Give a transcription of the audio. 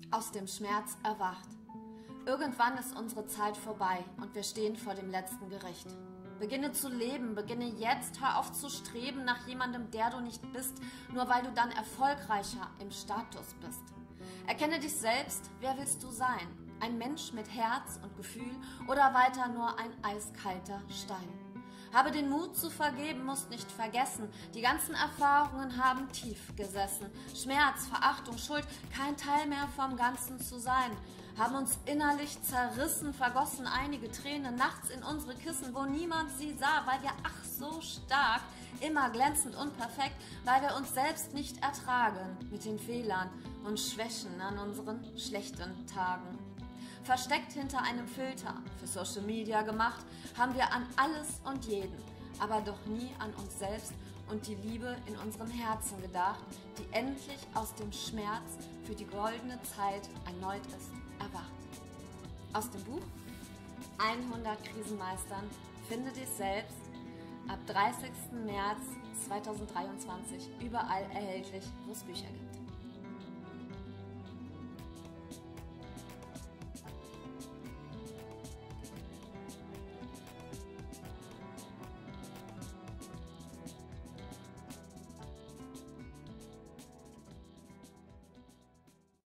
aus dem Schmerz erwacht. Irgendwann ist unsere Zeit vorbei und wir stehen vor dem letzten Gericht. Beginne zu leben, beginne jetzt, hör auf zu streben nach jemandem, der du nicht bist, nur weil du dann erfolgreicher im Status bist. Erkenne dich selbst, wer willst du sein? Ein Mensch mit Herz und Gefühl oder weiter nur ein eiskalter Stein? Habe den Mut zu vergeben, musst nicht vergessen, die ganzen Erfahrungen haben tief gesessen. Schmerz, Verachtung, Schuld, kein Teil mehr vom Ganzen zu sein. Haben uns innerlich zerrissen, vergossen einige Tränen nachts in unsere Kissen, wo niemand sie sah, weil wir ach so stark, immer glänzend und perfekt, weil wir uns selbst nicht ertragen mit den Fehlern und Schwächen an unseren schlechten Tagen. Versteckt hinter einem Filter, für Social Media gemacht, haben wir an alles und jeden, aber doch nie an uns selbst und die Liebe in unserem Herzen gedacht, die endlich aus dem Schmerz für die goldene Zeit erneut ist erwacht. Aus dem Buch 100 Krisenmeistern, finde dich selbst, ab 30. März 2023 überall erhältlich, wo es Bücher gibt.